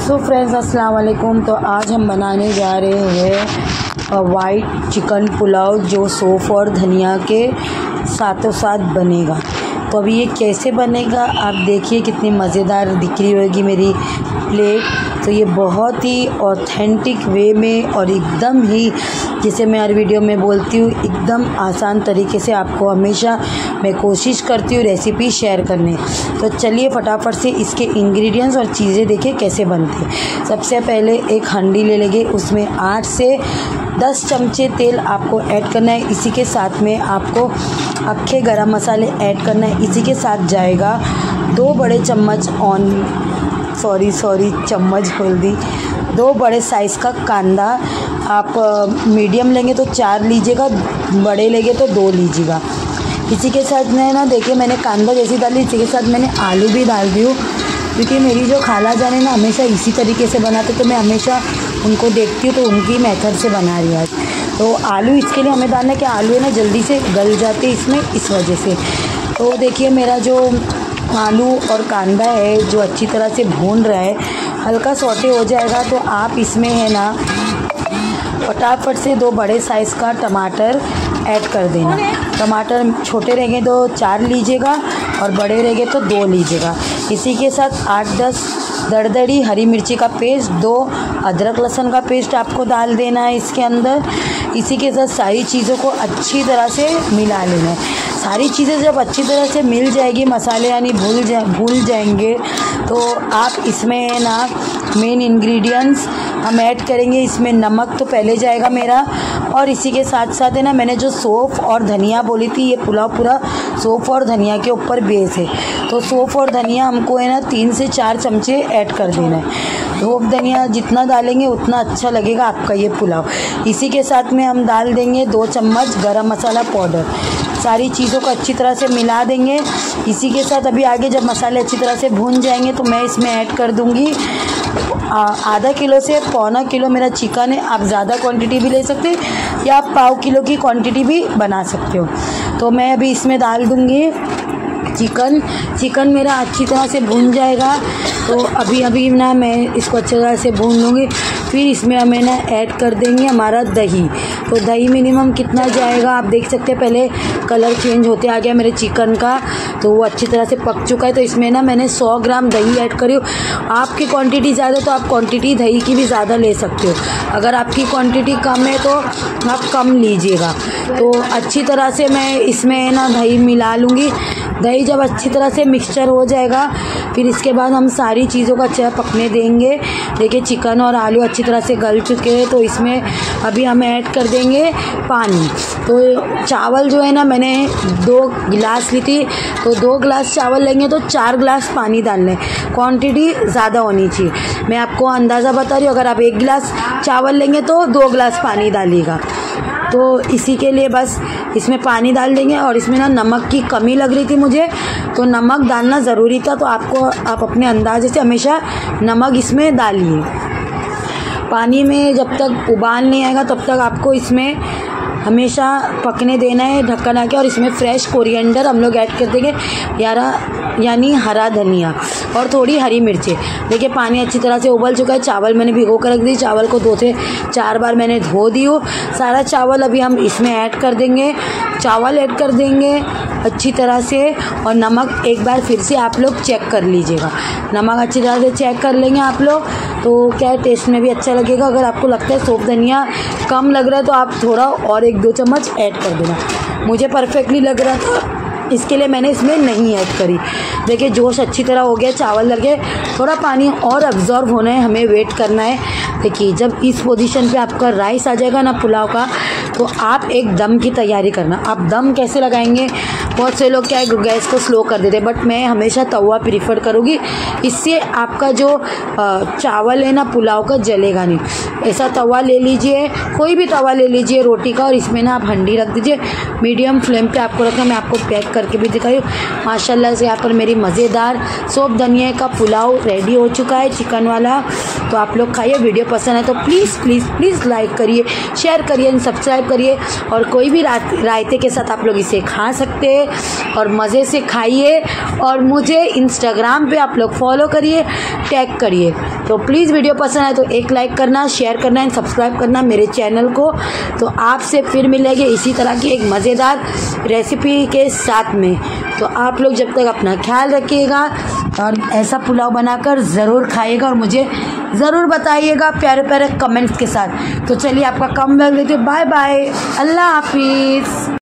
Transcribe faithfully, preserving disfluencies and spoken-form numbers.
So friends अस्सलाम वालेकुम। तो आज हम बनाने जा रहे हैं वाइट चिकन पुलाव जो सौंफ और धनिया के साथों साथ बनेगा। तो अभी ये कैसे बनेगा आप देखिए, कितनी मज़ेदार दिख रही होगी मेरी प्लेट। तो ये बहुत ही ऑथेंटिक वे में और एकदम ही, जिसे मैं हर वीडियो में बोलती हूँ, एकदम आसान तरीके से आपको हमेशा मैं कोशिश करती हूँ रेसिपी शेयर करने। तो चलिए फटाफट से इसके इंग्रेडिएंट्स और चीज़ें देखिए कैसे बनते हैं। सबसे पहले एक हंडी ले लेंगे, उसमें आठ से दस चमचे तेल आपको ऐड करना है। इसी के साथ में आपको अक्खे गरम मसाले ऐड करना है। इसी के साथ जाएगा दो बड़े चम्मच ऑन सॉरी सॉरी चम्मच बोल दी दो बड़े साइज़ का कांदा। आप मीडियम लेंगे तो चार लीजिएगा, बड़े लेंगे तो दो लीजिएगा। इसी के साथ में ना देखिए मैंने कांदा जैसी डाली, इसी के साथ मैंने आलू भी डाल दी हूँ, क्योंकि मेरी जो खाला जाने ना हमेशा इसी तरीके से बनाते, तो मैं हमेशा उनको देखती हूँ, तो उनकी मेथड से बना रही हूँ आज। तो आलू इसके लिए हमें डालना है कि आलू है ना जल्दी से गल जाते इसमें, इस वजह से। तो देखिए मेरा जो आलू और कांदा है जो अच्छी तरह से भून रहा है, हल्का सौटे हो जाएगा तो आप इसमें है ना फटाफट से दो बड़े साइज़ का टमाटर ऐड कर देना। टमाटर छोटे रहेंगे तो चार लीजिएगा और बड़े रहेंगे तो दो लीजिएगा। इसी के साथ आठ दस दरदरी हरी मिर्ची का पेस्ट, दो अदरक लहसुन का पेस्ट आपको डाल देना है इसके अंदर। इसी के साथ सारी चीज़ों को अच्छी तरह से मिला लेना है। सारी चीज़ें जब अच्छी तरह से मिल जाएगी, मसाले यानी भूल जा भूल जाएंगे, तो आप इसमें ना मेन इंग्रेडिएंट्स हम ऐड करेंगे। इसमें नमक तो पहले जाएगा मेरा, और इसी के साथ साथ है ना मैंने जो सौंफ और धनिया बोली थी, ये पुलाव पूरा सौंफ और धनिया के ऊपर बेस है। तो सौंफ और धनिया हमको है ना तीन से चार चमचे ऐड कर देना है। सौंफ धनिया जितना डालेंगे उतना अच्छा लगेगा आपका ये पुलाव। इसी के साथ में हम डाल देंगे दो चम्मच गरम मसाला पाउडर। सारी चीज़ों को अच्छी तरह से मिला देंगे। इसी के साथ अभी आगे जब मसाले अच्छी तरह से भून जाएंगे तो मैं इसमें ऐड कर दूंगी आधा किलो से पौना किलो मेरा चिकन है। आप ज़्यादा क्वांटिटी भी ले सकते हैं या आप पाव किलो की क्वांटिटी भी बना सकते हो। तो मैं अभी इसमें डाल दूंगी चिकन। चिकन मेरा अच्छी तरह से भून जाएगा, तो अभी अभी ना मैं इसको अच्छी तरह से भून लूँगी। फिर इसमें हमें ना ऐड कर देंगे हमारा दही। तो दही मिनिमम कितना जाएगा आप देख सकते हैं, पहले कलर चेंज होते आ गया मेरे चिकन का, तो वो अच्छी तरह से पक चुका है। तो इसमें ना मैंने सौ ग्राम दही ऐड करी हूँ। आपकी क्वांटिटी ज़्यादा तो आप क्वांटिटी दही की भी ज़्यादा ले सकते हो। अगर आपकी क्वांटिटी कम है तो आप कम लीजिएगा। तो अच्छी तरह से मैं इसमें ना दही मिला लूँगी। दही जब अच्छी तरह से मिक्सचर हो जाएगा, फिर इसके बाद हम सारी चीज़ों को अच्छा पकने देंगे। देखिए चिकन और आलू अच्छी तरह से गल चुके हैं, तो इसमें अभी हम ऐड कर देंगे पानी। तो चावल जो है ना मैंने दो गिलास ली थी, तो दो गिलास चावल लेंगे तो चार गिलास पानी डालना है। क्वांटिटी ज़्यादा होनी चाहिए, मैं आपको अंदाज़ा बता रही हूँ। अगर आप एक गिलास चावल लेंगे तो दो गिलास पानी डालिएगा। तो इसी के लिए बस इसमें पानी डाल देंगे। और इसमें ना नमक की कमी लग रही थी मुझे, तो नमक डालना ज़रूरी था, तो आपको आप अपने अंदाजे से हमेशा नमक इसमें डालिए। पानी में जब तक उबाल नहीं आएगा तब तक आपको इसमें हमेशा पकने देना है ढक्कन आके। और इसमें फ्रेश कोरिएंडर हम लोग ऐड कर देंगे, यारा यानी हरा धनिया, और थोड़ी हरी मिर्चें। देखिए पानी अच्छी तरह से उबल चुका है। चावल मैंने भिगो कर रख दी, चावल को दो से चार बार मैंने धो दी हूँ। सारा चावल अभी हम इसमें ऐड कर देंगे, चावल ऐड कर देंगे अच्छी तरह से। और नमक एक बार फिर से आप लोग चेक कर लीजिएगा, नमक अच्छी तरह से चेक कर लेंगे आप लोग, तो क्या टेस्ट में भी अच्छा लगेगा। अगर आपको लगता है सौंफ धनिया कम लग रहा है तो आप थोड़ा और एक दो चम्मच ऐड कर देना। मुझे परफेक्टली लग रहा था, इसके लिए मैंने इसमें नहीं ऐड करी। देखिए जोश अच्छी तरह हो गया, चावल लगे, थोड़ा पानी और अब्जॉर्ब होना है, हमें वेट करना है। देखिए जब इस पोजीशन पे आपका राइस आ जाएगा ना पुलाव का, तो आप एक दम की तैयारी करना। आप दम कैसे लगाएंगे, बहुत से लोग क्या है गैस को स्लो कर देते हैं, बट मैं हमेशा तवा प्रीफर करूँगी। इससे आपका जो चावल है ना पुलाव का जलेगा नहीं। ऐसा तवा ले लीजिए, कोई भी तवा ले लीजिए रोटी का, और इसमें ना आप हंडी रख दीजिए। मीडियम फ्लेम पे आपको रखना, मैं आपको पैक करके भी दिखाई हूँ। माशाल्लाह से यहाँ पर मेरी मज़ेदार सौंफ धनिया का पुलाव रेडी हो चुका है, चिकन वाला। तो आप लोग खाइए। वीडियो पसंद है तो प्लीज़ प्लीज़ प्लीज़ लाइक करिए, शेयर करिए, सब्सक्राइब करिए। और कोई भी रायते के साथ आप लोग इसे खा सकते हैं। और मज़े से खाइए और मुझे इंस्टाग्राम पे आप लोग फॉलो करिए, टैग करिए। तो प्लीज़ वीडियो पसंद आए तो एक लाइक करना, शेयर करना एंड सब्सक्राइब करना मेरे चैनल को। तो आपसे फिर मिलेंगे इसी तरह की एक मज़ेदार रेसिपी के साथ में। तो आप लोग जब तक अपना ख्याल रखिएगा और ऐसा पुलाव बनाकर ज़रूर खाइएगा और मुझे ज़रूर बताइएगा प्यारे प्यारे कमेंट्स के साथ। तो चलिए आपका कम बैक देते, बाय बाय, अल्लाह हाफिज़।